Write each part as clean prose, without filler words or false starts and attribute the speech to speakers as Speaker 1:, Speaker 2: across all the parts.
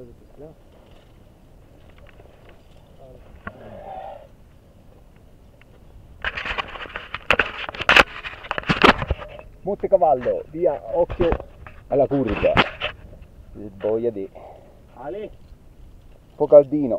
Speaker 1: Montecavallo, via, occhio alla curva. Il boia di
Speaker 2: Ale,
Speaker 1: un po' caldino.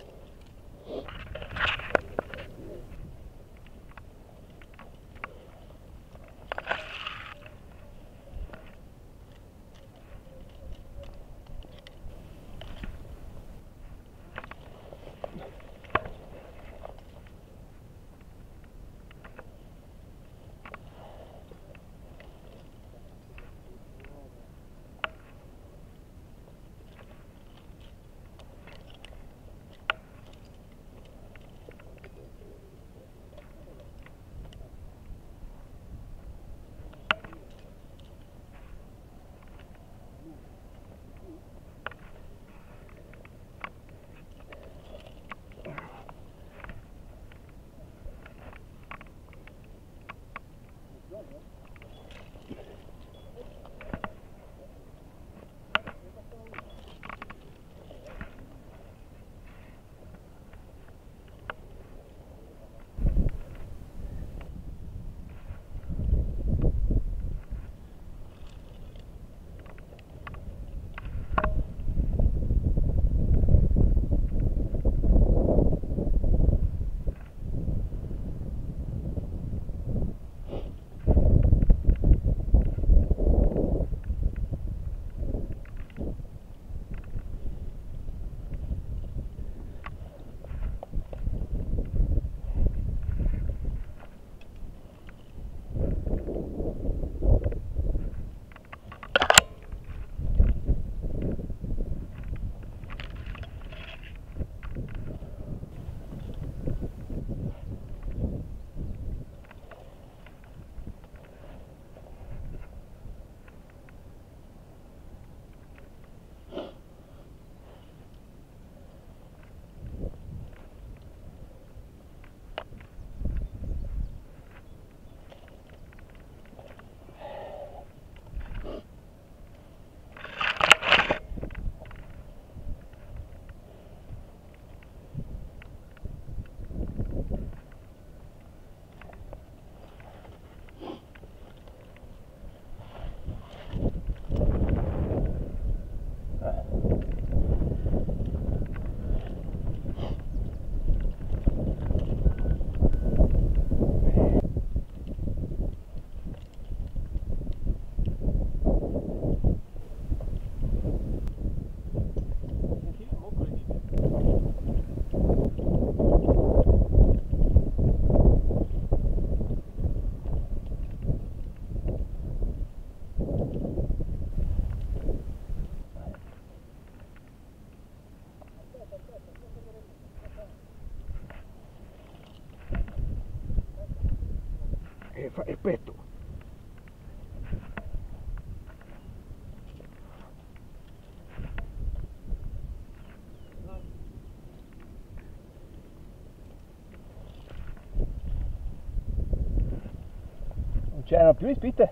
Speaker 1: E petto. Non c'erano più ispite?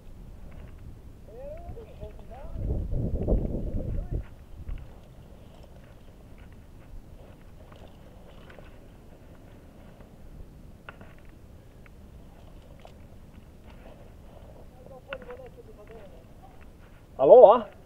Speaker 1: Allora?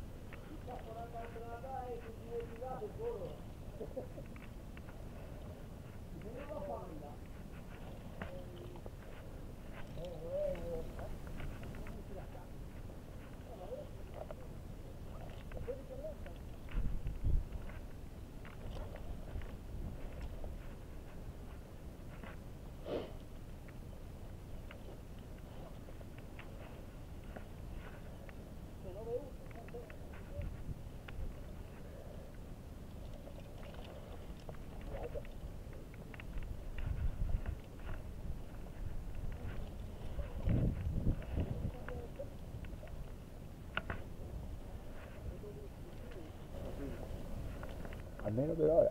Speaker 1: Almeno per ora.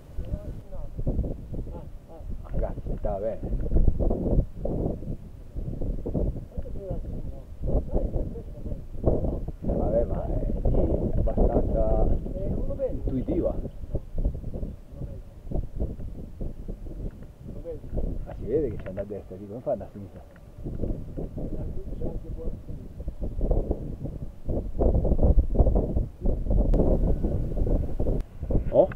Speaker 1: Ragazzi, stava bene. andare a destra, dico, non fa andare a sinistra. Oh?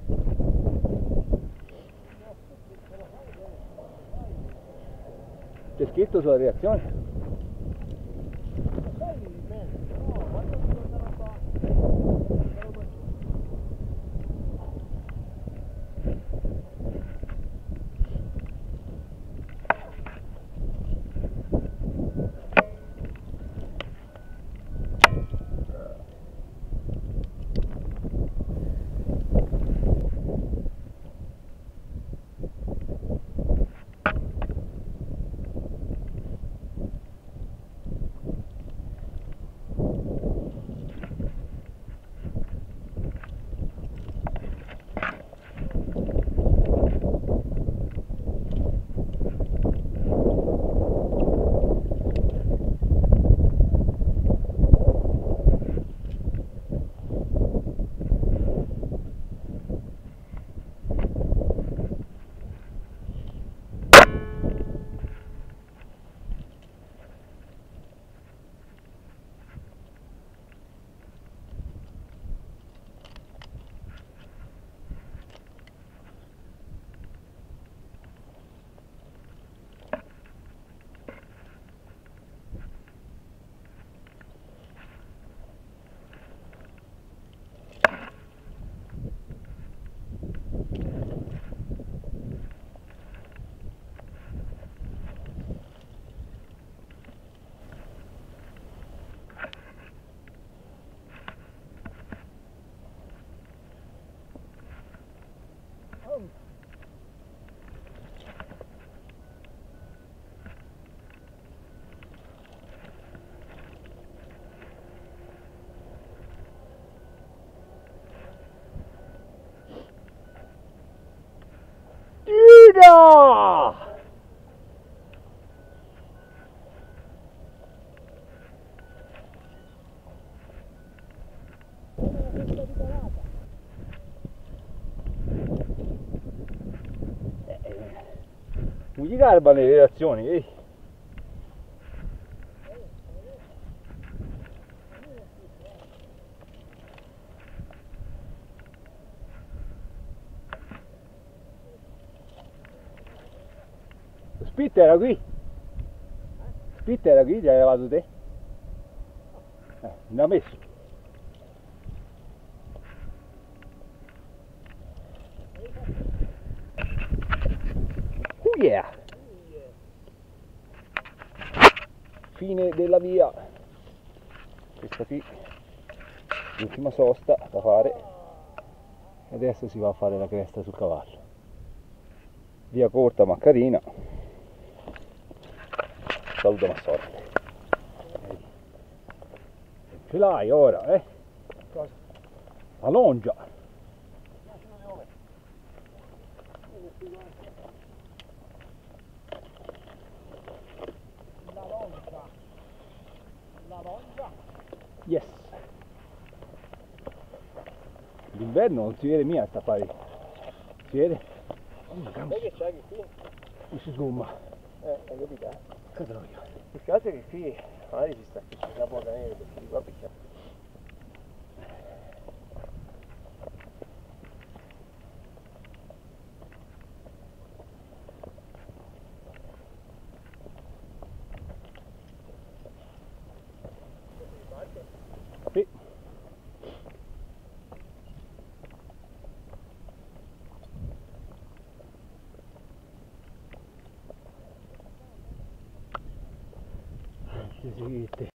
Speaker 1: C'è scritto sulla reazione? Tira! Non gli garbano le reazioni, ehi. Lo spit era qui? Spit era qui, l'hai lavato te? Non ha messo. Oh yeah! Fine della via. Questa qui, l'ultima sosta da fare. E adesso si va a fare la cresta sul cavallo. Via corta ma carina. Saluto ma sorte. Ce l'hai ora, eh?
Speaker 2: Cosa?
Speaker 1: La longia.
Speaker 2: La longia. La longia?
Speaker 1: Yes. D'inverno non si vede mica sta pari. Si vede?
Speaker 2: Sai che c'è che qui?
Speaker 1: Mi si sgomma.
Speaker 2: Hai capito?
Speaker 1: Che troia.
Speaker 2: Più che altro che qui magari si sta che c'è la poca neve perché di qua picchia.
Speaker 1: Sì. Sì, sì,